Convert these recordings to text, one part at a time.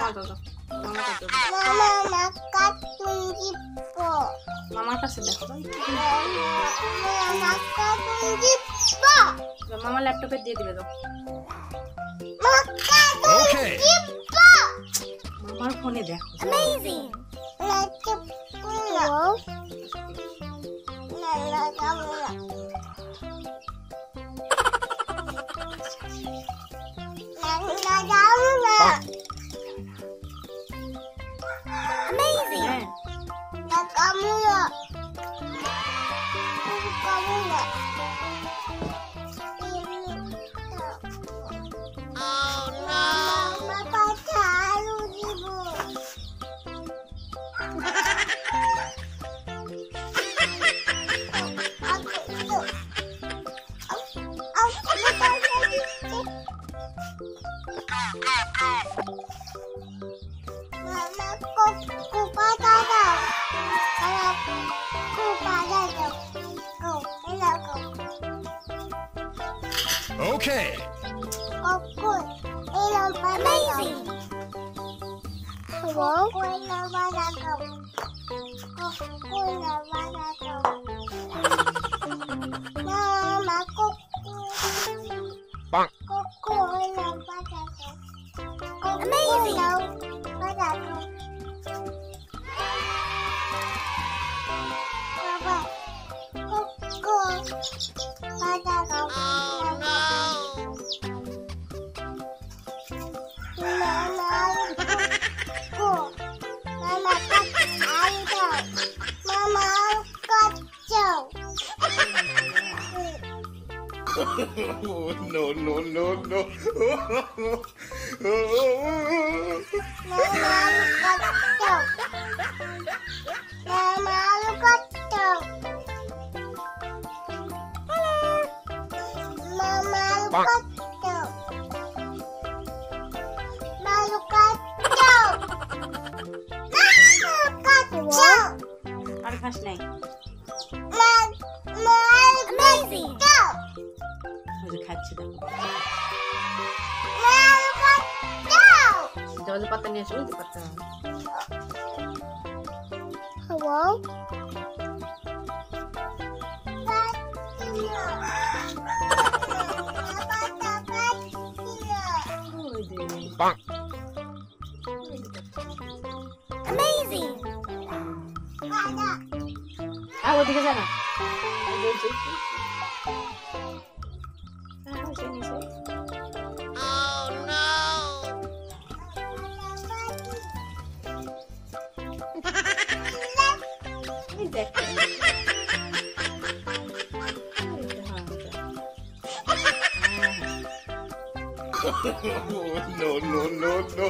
মামার কাছে দেখো মামা ল্যাপটপে দিয়ে দিবে তো মামার ফোনে দেখো Okay. Amazing. Hello? Mama, Bonk. Amazing. No, no, no, no. আর খাস নাই Amazing. খাচ্ছি দেখো পাতা নিয়ে আসো পাতা Hello? Bonk. Amazing. ওদিকে জানা Oh no. No, no, no, no.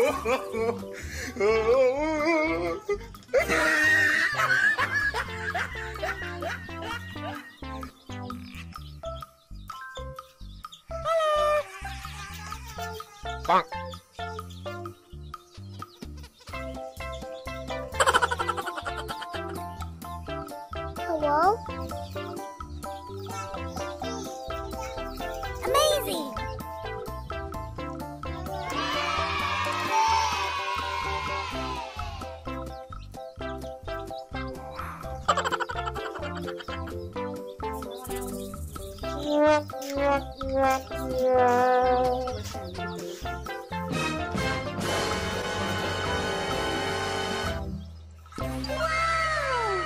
Bonk. Hello? Amazing.